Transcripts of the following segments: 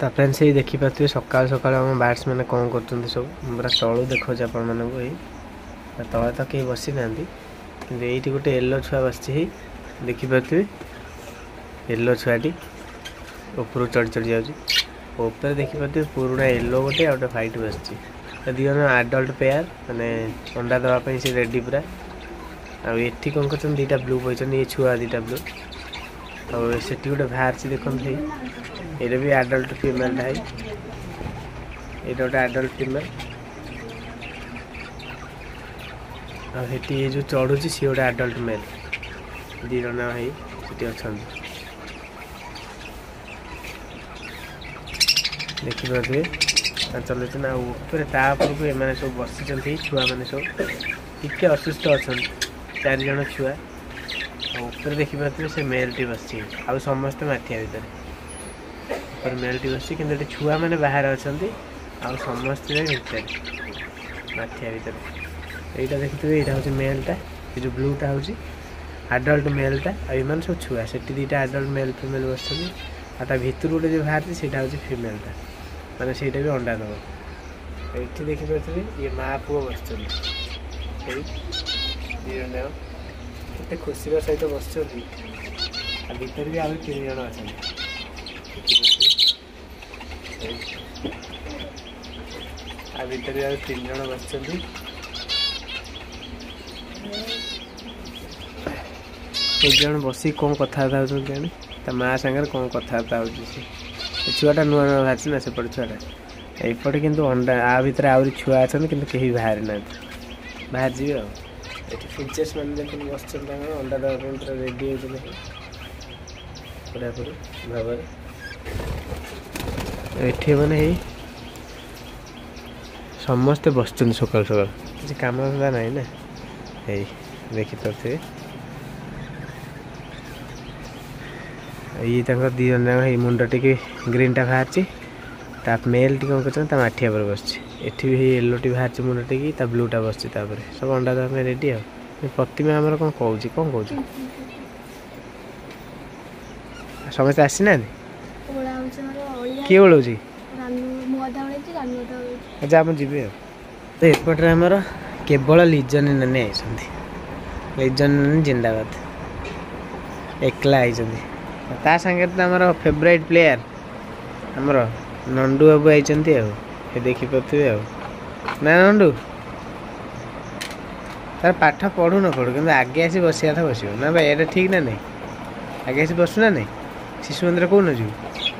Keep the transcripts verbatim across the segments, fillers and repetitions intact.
तो फ्रेंड्स ये देखिपे सकाल सकाल आम बैट्स मैंने कौन कर सब पूरा तलू देखा आपण मानक तले तो कहीं बसी ना कि गोटे येलो छुआ बसी देखिपे येलो छुआटी ऊपर चढ़ चढ़ जाऊपर देखिपे पुराणा येलो गोटे आ गए फाइट बस दी जन आडल्ट पेयर माने अंडा देवाई से रेडी पूरा आठी कौन कर दीटा ब्लू पॉइजन ये छुआ दीटा ब्लू और से गोटे बाहर देखते ये भी आडल्ट फीमेल है ये गोटे आडल्ट फीमेल आठी ये जो चढ़ुची सी गोटे आडल्ट मेल दी जन है अच्छा देखिपे चलते ना ऊपर तापर को एम सब बसी छुआ मैंने सब टे असुस्थ अच्छा चार जन छुआ ऊपर देखिपे से मेल टी बस आ समस्त माठिया भितर ऊपर मेल टी बस कि छुआ मैंने बाहर अच्छा आ समस्त भितर माठिया भितर यहाँ देखिए यहाँ हूँ मेलटा ये जो ब्लूटा हूँ आडल्ट मेलटा आम सब छुआ से दीटा आडल्ट मेल फिमेल बस आ भितर गोटे जो बाहर से हूँ फिमेलटा मैंने से भी अंडा दब ये देखिपे ये माँ पुओ बस केते खुशी सहित बस भर भी आम तीन जन अच्छा आ भर भी आ तीन जन बस एक जन बस कौन कथबार्ता हो माँ सागर कौन कथबार्ता हो छुआटा नुआ नुआ बाहर ना सेपटे छुआटा एपटे किंतु अंडा आ भर आहरी छुआ अच्छा कि कहीं बाहर ना बाहर जी ये फिंचेस मैंने देख बस अंडा देवाई पूरा रेडी होते पूरा पूरा भाव ये मैंने समस्ते बस सकाल सकाल किसी कम धंदा ना ना यही देखिपे ये दी जन मुंड टी ग्रीनटा बाहर ता मेल टी कौन कर माठिया पर बस एठी भी येलो टी बाहर मुंड टी ब्लूटा बस सब अंडा देवा रेडी आ प्रतिमा आमर कौन कौन कौन कौन समस्त आसी ना किए ओढ़ अच्छा आप जी तो एपटे आमर केवल लिजन नानी आई लिजन नानी जिंदाबाद एकला आई ता सांगे तो आमर फेवरेट प्लेयर आमर नंडू बाबू आई देखिपे ना नंडू तार पाठ पढ़ू न पढ़ू कि आगे आसी बसिया था बस ना भाई ये ठीक ना नहीं आगे आसी बसु ना नहीं शिशु मंदिर कौन जी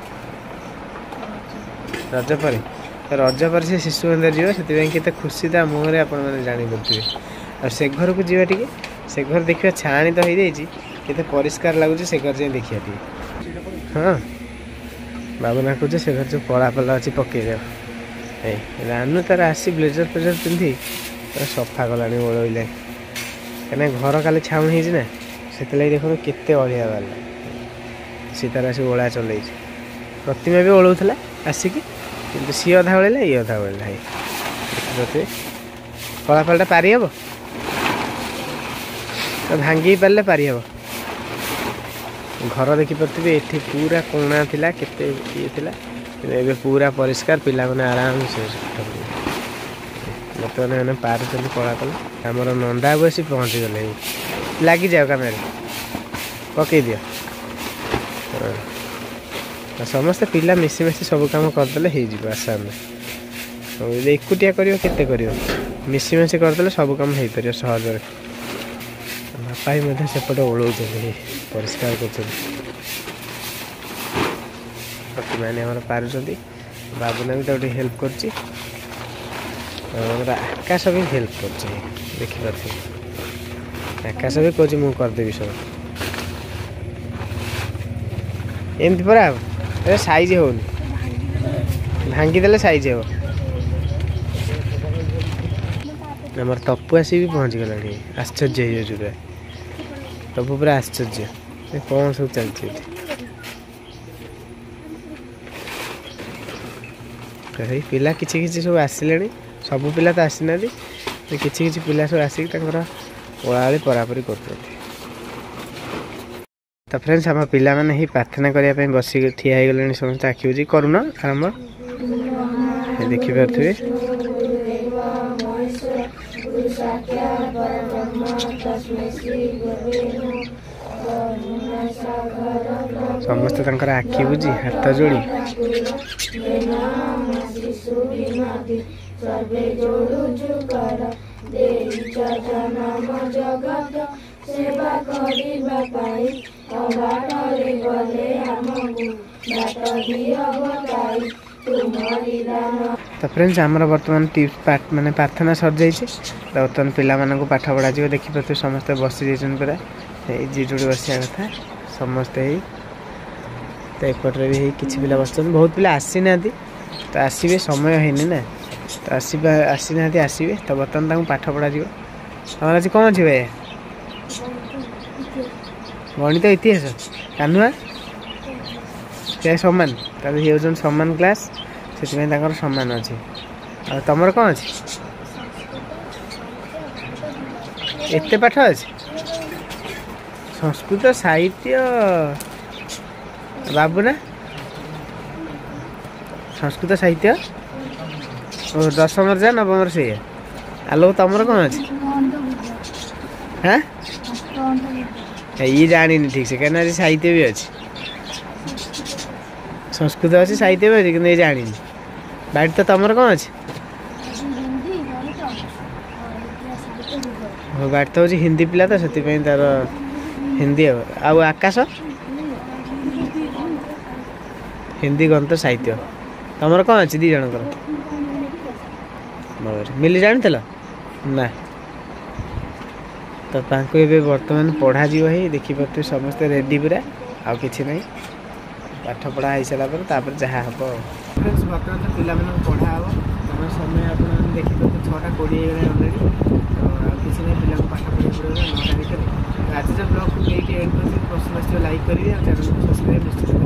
रज पर रज पर से शिशु मंदिर जी से खुशी था मुहर आप जापे और से घर को जी टे से घर देखा छाणी तो हो जाए परिष्कार लगुच से घर जाए देखिए हाँ बाबूना कहे से घर जो कला पला अच्छी पकईदे रानू तार आसी ब्लेजर फ्लेजर पिंधि सफा कला ओलैले कहीं घर काली छाउन होना से देखो केते अलिया बाहर सी तार आसी ओला चल प्रतिमा भी ओलौला आसिक कि सी अधा ओलैला ये अधा ओलैला देखिए कला पलटा पारि हम तो भांगी पारे पारि हम घर देखिपे ये पूरा कोणा थिला केते ये थिला ए पूरा परिष्कार पिला मैंने आराम से बर्तमान मैंने पार कला कला आमर नंदा बस पहुँची गले लग जाओ कैमेरा पकई दियो समस्ते पिला मिसी मिसी सब कम करदे हो आसाम एकुटिया कर मिसी मिसी करदे सब कम हो पार सहज बापा सेपटे ओलौ परिष्कार कर प्रतिमा पार बाबूना भी गोटे हेल्प कर आकाश भी हेल्प कर देखिपे आकाश भी कह मुझे करदेवी सब एमती पर साइज होनी भांगीदे साइज हो आमर तपु आसी भी पहुँच गला आश्चर्य हो तपु पूरा आश्चर्य कौन सब चलती पिला किसी किसी सब आसिले सबू पिला तो आसी ना किसी किसी पिला सब आसिक ओला परापरी कर तो फ्रेंड्स आम पिला माने ही प्रार्थना करने बस ठिया हो गले समस्त आखि बुझी करूना आरंभ देखिपे समस्त आखि बुझी हाथ जोड़ी सेवा करिबा पाई अबाटरे गले हमहु बाट दियो बताई तुम्हारी दान। तो फ्रेंड्स आमर बर्तमान टिप्स पाठ माने प्रार्थना सर जाइए बर्तमान पिला मानक पाठ पढ़ा जाए देखिपे समस्ते बसी जाइए पूरा जी जोड़ी बसिया कथा समस्ते ही तो एपटे भी किसी पिला बस बहुत पिला आसी ना तो आसवे समय है ना तो आसवा आसी ना आसवे तो बर्तमान पाठ पढ़ा जाए तमर आज कौन अच्छे भाई गणित इतिहास कानुआ क्या सामान तार ये हूँ सामान क्लास से सामान अच्छे आ तुम कौन अच्छे एत पाठ अच्छे संस्कृत साहित्य बाबूना संस्कृत साहित्य और दशम जा नवम से आलो तुम कौन अच्छे हाँ ये जानी ठीक से कहना साहित्य भी अच्छे संस्कृत अच्छे साहित्य भी अच्छे कि ये जानी बाट तो तुम कौन अच्छे हो बाट तो हूँ हिंदी पिला तो से तार हिंदी आउ आकाश हिंदी गणित साहित्य तुम कौन अच्छे दी जनकर मिली जानी ना तो बर्तमान पढ़ा जी देखिपे समस्ते रेडी पूरा आउ कि ना पाठ पढ़ा हो सारापर जहाँ हम फ्रेंड्स बर्तमान तो पिला पढ़ा हम तुम समय आप देखिए छटा कोड़े अलरेडी तो किसी ना पिला पाठ पढ़ा पड़ेगा नौटा भितर आज ब्लॉग को एंड कर लाइक करेंगे चैनल को सब्सक्राइब निश्चित